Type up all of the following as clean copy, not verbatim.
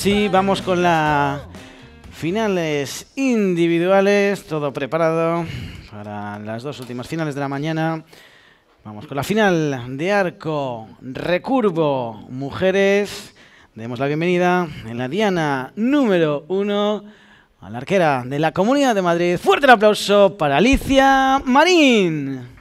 sí, vamos con las finales individuales, todo preparado para las dos últimas finales de la mañana. Vamos con la final de arco recurvo mujeres. Demos la bienvenida en la diana número 1 a la arquera de la Comunidad de Madrid. Fuerte el aplauso para Alicia Marín.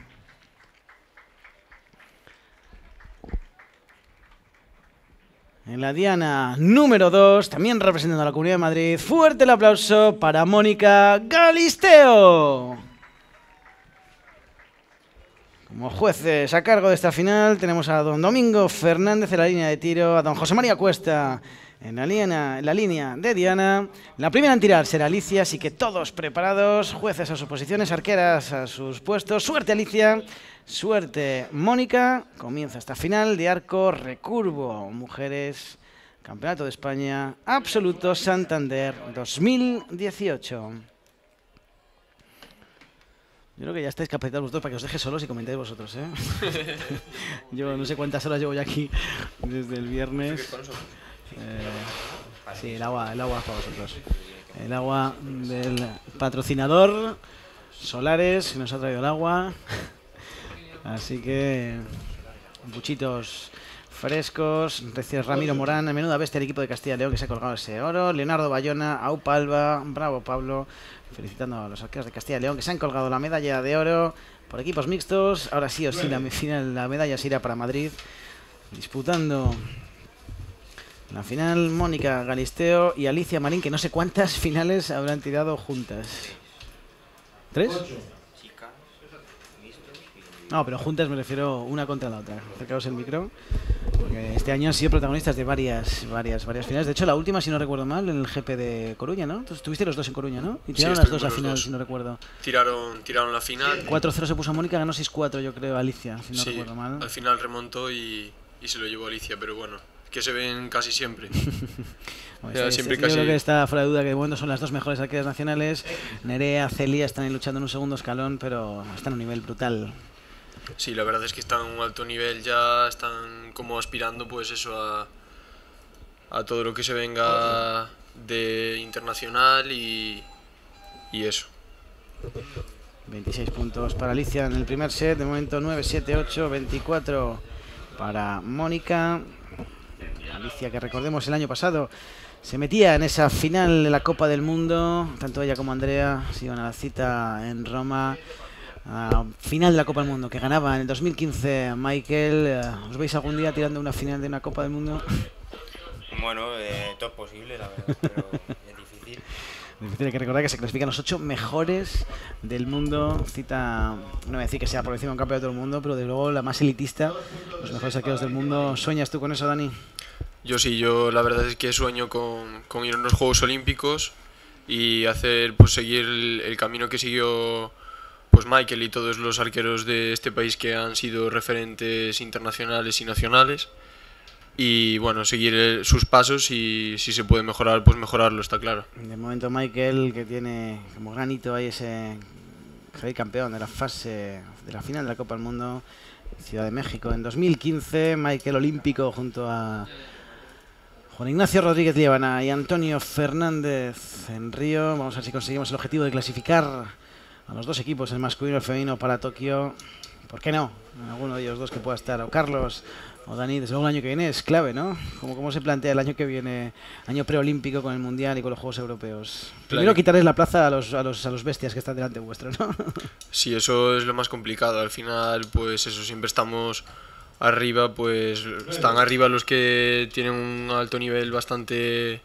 En la diana número 2, también representando a la Comunidad de Madrid, fuerte el aplauso para Mónica Galisteo. Como jueces a cargo de esta final tenemos a don Domingo Fernández en la línea de tiro, a don José María Cuesta en la línea de diana. La primera en tirar será Alicia, así que todos preparados, jueces a sus posiciones, arqueras a sus puestos. Suerte Alicia, suerte Mónica. Comienza esta final de arco recurvo mujeres, Campeonato de España Absoluto Santander 2018. Yo creo que ya estáis capacitados vosotros para que os deje solos y comentéis vosotros, ¿eh? Yo no sé cuántas horas llevo ya aquí desde el viernes. Sí, el agua es para vosotros. El agua del patrocinador Solares, que nos ha traído el agua. Así que buchitos frescos. Recién Ramiro Morán, a menuda bestia del equipo de Castilla y León que se ha colgado ese oro. Leonardo Bayona, Aupa Alba, bravo Pablo. Felicitando a los arqueros de Castilla y León que se han colgado la medalla de oro por equipos mixtos. Ahora sí o sí, la medalla se irá para Madrid. Disputando la final Mónica Galisteo y Alicia Marín, que no sé cuántas finales habrán tirado juntas. ¿3? No, pero juntas me refiero una contra la otra. Acercaos el micro. Porque este año han sido protagonistas de varias finales. De hecho, la última, si no recuerdo mal, en el GP de Coruña, ¿no? Entonces, estuviste los dos en Coruña, ¿no? Y tiraron las dos la final, si no recuerdo. Tiraron la final. 4-0 se puso Mónica, ganó 6-4, yo creo, Alicia, si no recuerdo mal. Al final remontó y se lo llevó Alicia, pero bueno, que se ven casi siempre. Bueno, siempre casi... Yo creo que está fuera de duda que de momento son las dos mejores arqueras nacionales. Nerea, Celia están ahí luchando en un segundo escalón, pero están a un nivel brutal. Sí, la verdad es que están a un alto nivel ya, están como aspirando pues eso a todo lo que se venga de internacional y eso. 26 puntos para Alicia en el primer set, de momento 9, 7, 8, 24 para Mónica. Alicia, que recordemos el año pasado se metía en esa final de la Copa del Mundo, tanto ella como Andrea se iban a la cita en Roma. Final de la Copa del Mundo, que ganaba en el 2015 Michael. ¿Os veis algún día tirando una final de una Copa del Mundo? Bueno, todo es posible, la verdad, pero es difícil. Hay que recordar que se clasifican los 8 mejores del mundo. Cita, no voy a decir que sea por encima de un campeonato del mundo, pero de luego la más elitista, los mejores arqueros del mundo. ¿Sueñas tú con eso, Dani? Yo sí, yo la verdad es que sueño con ir a unos Juegos Olímpicos y hacer, pues seguir el camino que siguió pues Michael y todos los arqueros de este país que han sido referentes internacionales y nacionales, y bueno, seguir sus pasos y si se puede mejorar, pues mejorarlo, está claro. De momento Michael, que tiene como granito ahí ese campeón de la fase de la final de la Copa del Mundo, Ciudad de México en 2015, Michael olímpico junto a Juan Ignacio Rodríguez Liébana y Antonio Fernández en Río. Vamos a ver si conseguimos el objetivo de clasificar a los dos equipos, el masculino y el femenino, para Tokio. ¿Por qué no? Alguno de ellos dos que pueda estar, o Carlos o Dani. Desde luego el año que viene es clave, ¿no? ¿Cómo se plantea el año que viene, año preolímpico con el Mundial y con los Juegos Europeos? Primero quitarles la plaza a los bestias que están delante vuestro, ¿no? Sí, eso es lo más complicado. Al final, pues eso, siempre estamos arriba, pues están arriba los que tienen un alto nivel bastante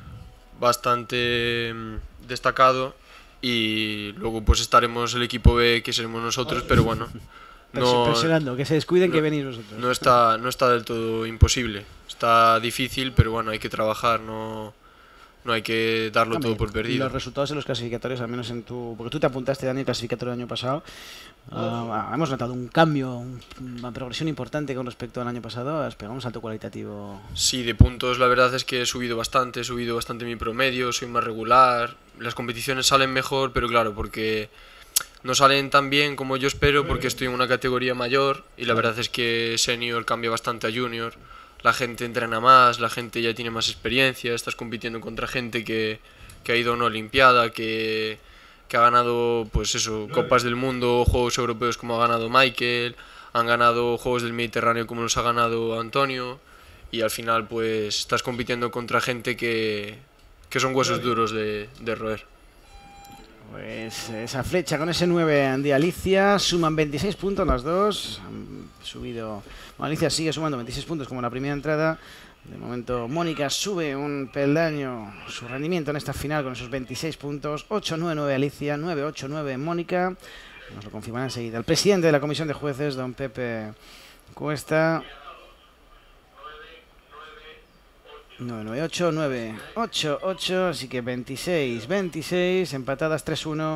destacado, y luego pues estaremos el equipo B, que seremos nosotros, pero bueno, presionando, que se descuiden, que venís vosotros. No está del todo imposible, está difícil, pero bueno, hay que trabajar, no hay que darlo todo por perdido. Los resultados en los clasificatorios, al menos porque tú te apuntaste, Dani, el clasificatorio el año pasado, hemos notado un cambio, una progresión importante con respecto al año pasado. Has pegado un salto cualitativo. Sí, de puntos la verdad es que he subido bastante mi promedio, soy más regular, las competiciones salen mejor, pero claro, porque no salen tan bien como yo espero, porque estoy en una categoría mayor y la verdad es que senior cambia bastante a junior. la gente entrena más, la gente ya tiene más experiencia, estás compitiendo contra gente que ha ido a una olimpiada, que ha ganado pues eso, Copas del Mundo, Juegos Europeos como ha ganado Michael, han ganado Juegos del Mediterráneo como los ha ganado Antonio, y al final pues estás compitiendo contra gente que son huesos duros de roer. Pues esa flecha con ese 9 de Alicia, suman 26 puntos las dos, han subido, bueno, Alicia sigue sumando 26 puntos como en la primera entrada. De momento Mónica sube un peldaño su rendimiento en esta final con esos 26 puntos, 8-9-9 Alicia, 9-8-9 Mónica, nos lo confirmará enseguida el presidente de la comisión de jueces, don Pepe Cuesta. 9-9-8, 9-8-8, así que 26-26, empatadas 3-1.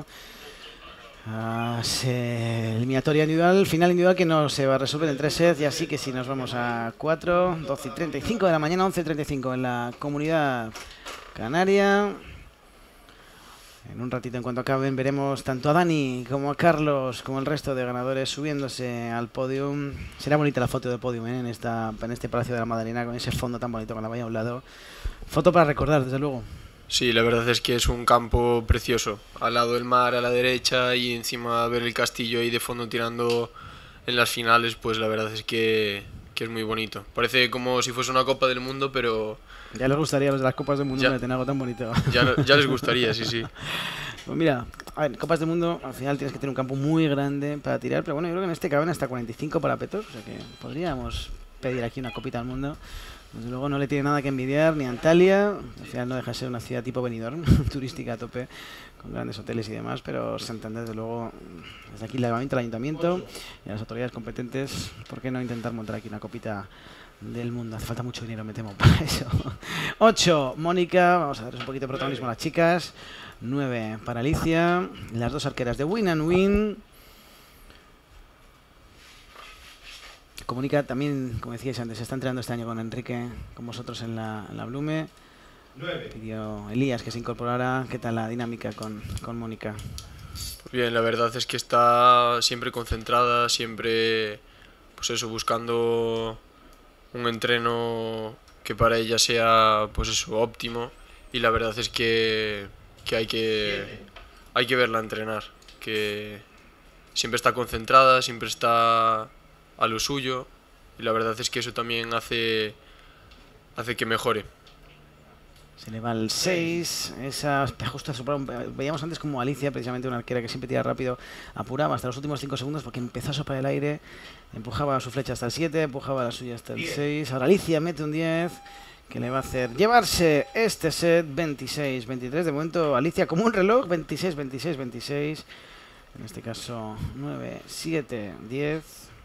Eliminatoria individual, final individual que no se va a resolver en 3 sets, y así que si nos vamos a 4, 12:35 de la mañana, 11:35 en la Comunidad Canaria. En un ratito, en cuanto acaben, veremos tanto a Dani como a Carlos como el resto de ganadores subiéndose al podium. Será bonita la foto de podium en este Palacio de la Madalena, con ese fondo tan bonito con la valla a un lado. Foto para recordar, desde luego. Sí, la verdad es que es un campo precioso, al lado del mar a la derecha, y encima ver el castillo ahí de fondo tirando en las finales, pues la verdad es que es muy bonito. Parece como si fuese una Copa del Mundo, pero... Ya les gustaría a los de las Copas del Mundo que tener algo tan bonito. Ya les gustaría, sí, sí. Pues mira, a ver, Copas del Mundo al final tienes que tener un campo muy grande para tirar, pero bueno, yo creo que en este caben hasta 45 parapetos, o sea que podríamos pedir aquí una Copita al Mundo. Desde luego no le tiene nada que envidiar ni a Antalya, al final no deja de ser una ciudad tipo Benidorm, turística a tope, con grandes hoteles y demás, pero Santander, desde luego, desde aquí el llamamiento al ayuntamiento y a las autoridades competentes, ¿por qué no intentar montar aquí una Copita del Mundo? Hace falta mucho dinero, me temo, para eso. 8, Mónica, vamos a darles un poquito de protagonismo a las chicas. 9 para Alicia, las dos arqueras de Win and Win. Comunica también, como decíais antes, se está entrenando este año con Enrique, con vosotros en la Blume. 9. Pidió Elías que se incorporara. ¿Qué tal la dinámica con Mónica? Pues bien, la verdad es que está siempre concentrada, siempre pues eso, buscando un entreno que para ella sea pues eso, óptimo, y la verdad es que hay que verla entrenar, que siempre está concentrada, siempre está a lo suyo, y la verdad es que eso también hace que mejore. Se le va el 6, esa justo veíamos antes como Alicia, precisamente una arquera que siempre tira rápido, apuraba hasta los últimos 5 segundos porque empezó a soplar el aire, empujaba su flecha hasta el 7, empujaba la suya hasta el 6, ahora Alicia mete un 10 que le va a hacer llevarse este set 26-23, de momento Alicia como un reloj, 26-26-26, en este caso 9-7-10,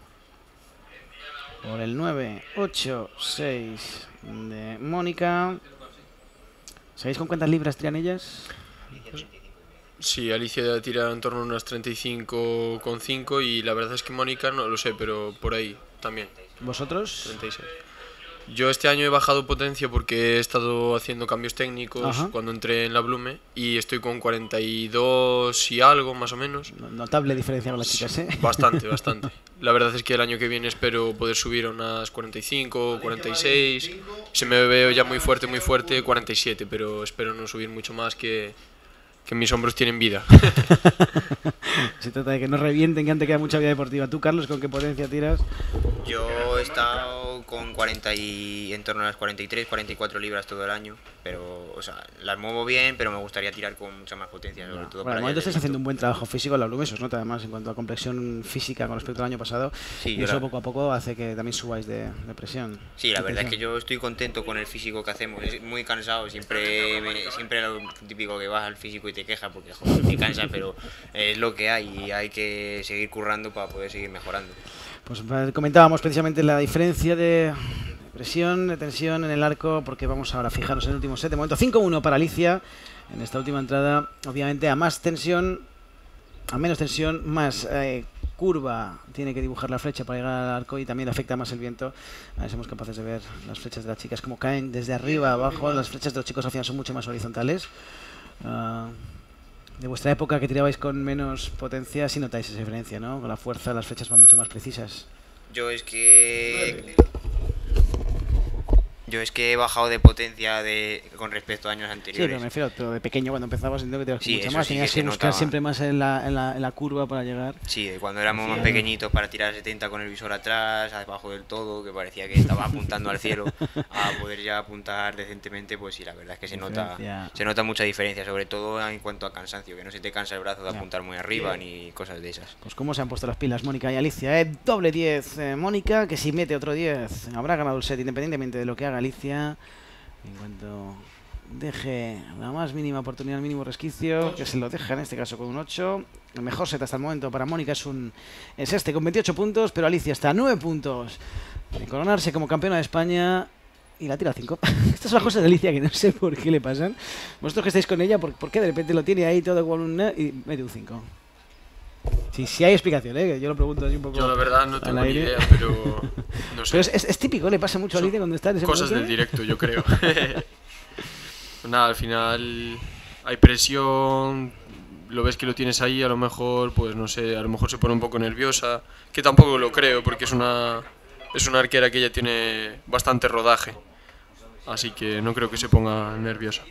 por el 9-8-6 de Mónica. ¿Sabéis con cuántas libras tiran ellas? Sí, Alicia tira en torno a unas 35,5, y la verdad es que Mónica no lo sé, pero por ahí también. ¿Vosotros? 36. Yo este año he bajado potencia porque he estado haciendo cambios técnicos. Ajá. Cuando entré en la Blume, y estoy con 42 y algo, más o menos. Notable diferencia con las chicas, ¿eh? Bastante, bastante. La verdad es que el año que viene espero poder subir a unas 45, 46. Se me veo ya muy fuerte, 47, pero espero no subir mucho más, que mis hombros tienen vida. Se trata de que no revienten, que antes queda mucha vida deportiva. ¿Tú, Carlos, con qué potencia tiras? Yo he estado con en torno a las 43, 44 libras todo el año, pero, o sea, las muevo bien, pero me gustaría tirar con mucha más potencia, sobre todo para el momento estás haciendo un buen trabajo físico en la Blume, eso os nota además en cuanto a complexión física con respecto al año pasado, sí, y eso poco a poco hace que también subáis de presión. Sí, la verdad es que yo estoy contento con el físico que hacemos, es muy cansado, siempre era lo típico que vas al físico y te quejas porque joder, me cansa, pero es lo que hay y hay que seguir currando para poder seguir mejorando. Pues comentábamos precisamente la diferencia de presión, de tensión en el arco, porque vamos ahora a fijarnos en el último set. De momento 5-1 para Alicia en esta última entrada. Obviamente a más tensión, a menos tensión, más curva tiene que dibujar la flecha para llegar al arco, y también afecta más el viento. A ver si somos capaces de ver las flechas de las chicas como caen desde arriba a abajo. Las flechas de los chicos al final son mucho más horizontales. De vuestra época, que tirabais con menos potencia, sí notáis esa diferencia, ¿no? Con la fuerza las flechas van mucho más precisas. Yo es que Yo es que he bajado de potencia con respecto a años Sí, anteriores. pero me refiero, pero de pequeño cuando empezabas entiendo que te Sí, mucho eso más, sí tenías que que se buscar notaba. siempre más en la curva para llegar. Sí, cuando éramos Sí. más pequeñitos para tirar 70 con el visor atrás, abajo del todo, que parecía que estaba apuntando al cielo, a poder ya apuntar decentemente, pues sí, la verdad es que Diferencia. se nota mucha diferencia, sobre todo en cuanto a cansancio, que no se te cansa el brazo de apuntar muy arriba ni cosas de esas. Pues cómo se han puesto las pilas Mónica y Alicia, doble 10 Mónica, que si mete otro 10 habrá ganado el set independientemente de lo que haga Alicia. En cuanto deje la más mínima oportunidad, el mínimo resquicio, que se lo deja en este caso con un 8. El mejor set hasta el momento para Mónica es este con 28 puntos, pero Alicia está a 9 puntos de coronarse como campeona de España y la tira a 5. Estas son las cosas de Alicia que no sé por qué le pasan. Vosotros que estáis con ella, ¿por qué de repente lo tiene ahí todo con un y mete un 5? Si hay explicación, que yo lo pregunto así un poco. Yo la verdad no al tengo ni aire. idea, pero no sé. Pero es típico, le pasa mucho a Son Alicia cuando está en ese Cosas momento. del directo, yo creo. Nada, al final hay presión, lo ves que lo tienes ahí, a lo mejor, pues no sé, a lo mejor se pone un poco nerviosa, que tampoco lo creo, porque es una arquera que ya tiene bastante rodaje, así que no creo que se ponga nerviosa.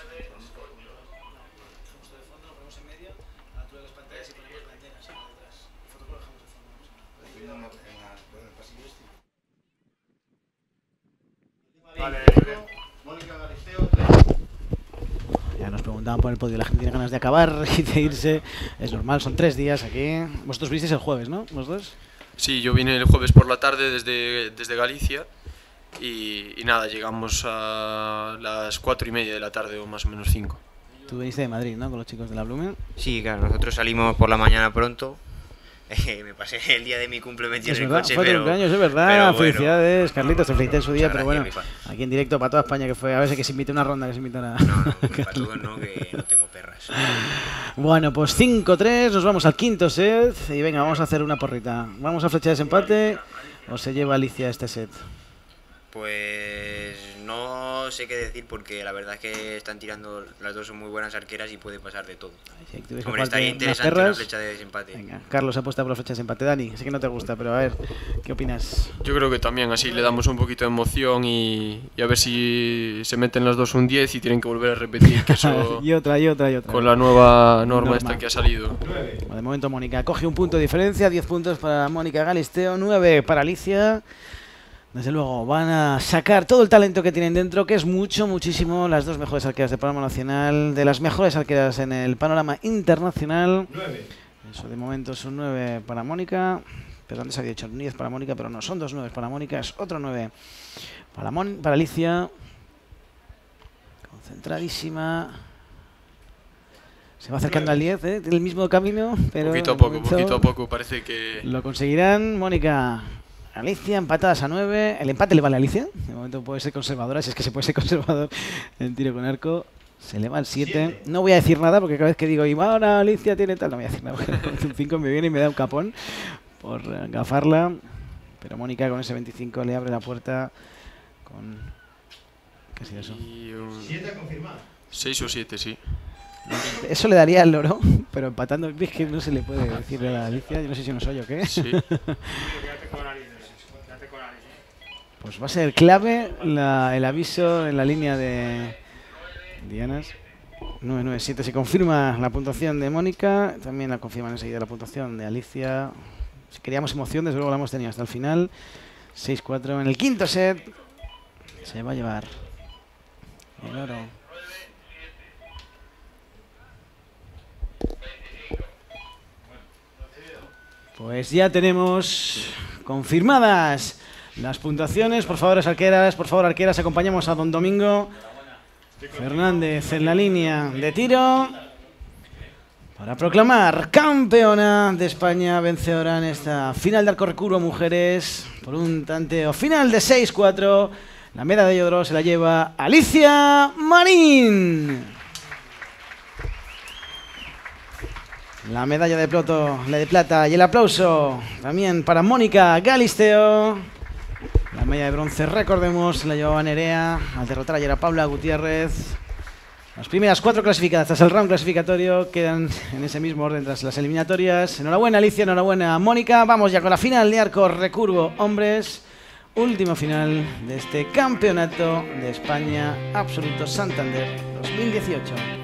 Ya nos preguntaban por el podio, la gente tiene ganas de acabar y de irse. Es normal, son 3 días aquí. Vosotros visteis el jueves, ¿no? ¿Los dos? Sí, yo vine el jueves por la tarde desde Galicia y nada, llegamos a las 4:30 de la tarde o más o menos 5. Tú viniste de Madrid, ¿no? Con los chicos de la Blumen. Sí, claro, nosotros salimos por la mañana pronto. Me pasé el día de mi cumple metido Es en el verdad, coche, fue tu pero... cumpleaños, es verdad. pero bueno. Felicidades, Carlitos, te felicité en su día, Muchas pero bueno, gracias, mi fan. aquí en directo para toda España que fue. A ver si que se invite una ronda, que se invitara. No, para todos no, que no tengo perras. Bueno, pues 5-3, nos vamos al quinto set. Y venga, vamos a hacer una porrita. ¿Vamos a flecha de desempate o se lleva Alicia este set? Pues no sé qué decir porque la verdad es que están tirando, las dos son muy buenas arqueras y puede pasar de todo. Si tuviese que Hombre, estaría jugarte unas interesante una perras. flecha de desempate. Venga, Carlos apuesta por la flecha de desempate. Dani, sé que no te gusta, pero a ver, ¿qué opinas? Yo creo que también así le damos un poquito de emoción y a ver si se meten las dos un 10 y tienen que volver a repetir, que eso y otra. con la nueva norma Norma. esta que ha salido. Bueno, de momento Mónica coge un punto de diferencia, 10 puntos para Mónica Galisteo, 9 para Alicia. Desde luego van a sacar todo el talento que tienen dentro, que es muchísimo. Las dos mejores arqueras del panorama nacional, de las mejores arqueras en el panorama internacional. 9. Eso de momento son 9 para Mónica. Pero antes había dicho 10 para Mónica, pero no, son 2 9 para Mónica, es otro 9 para Alicia. Concentradísima. Se va acercando al 10, el mismo camino, pero Poquito a de poco, momento poquito a poco, parece que... lo conseguirán. Mónica, Alicia, empatadas a 9. El empate le vale a Alicia. De momento puede ser conservadora, si es que se puede ser conservador en tiro con arco. Se le va el 7. No voy a decir nada porque cada vez que digo, y ahora Alicia tiene tal, no voy a decir nada. Porque un 5 me viene y me da un capón por gafarla. Pero Mónica con ese 25 le abre la puerta con... ¿Qué ha sido eso? 7 confirmado. 6 o 7, sí. Eso le daría el oro, pero empatando, es que no se le puede decir a Alicia. Yo no sé si no soy o qué. Sí. Pues va a ser clave el aviso en la línea de Dianas. 997. Se confirma la puntuación de Mónica. También la confirman enseguida la puntuación de Alicia. Si queríamos emoción, desde luego la hemos tenido hasta el final. 6-4. En el quinto set se va a llevar el oro. Pues ya tenemos confirmadas las puntuaciones. Por favor, arqueras, acompañamos a don Domingo Fernández en la línea de tiro para proclamar campeona de España, vencedora en esta final de arco recurvo mujeres por un tanteo final de 6-4. La medalla de oro se la lleva Alicia Marín. La medalla de plata y el aplauso también para Mónica Galisteo. La medalla de bronce, recordemos, la llevaba Nerea al derrotar ayer a Paula Gutiérrez. Las primeras 4 clasificadas tras el round clasificatorio quedan en ese mismo orden tras las eliminatorias. Enhorabuena Alicia, enhorabuena Mónica. Vamos ya con la final de arco recurvo hombres. último final de este Campeonato de España Absoluto Santander 2018.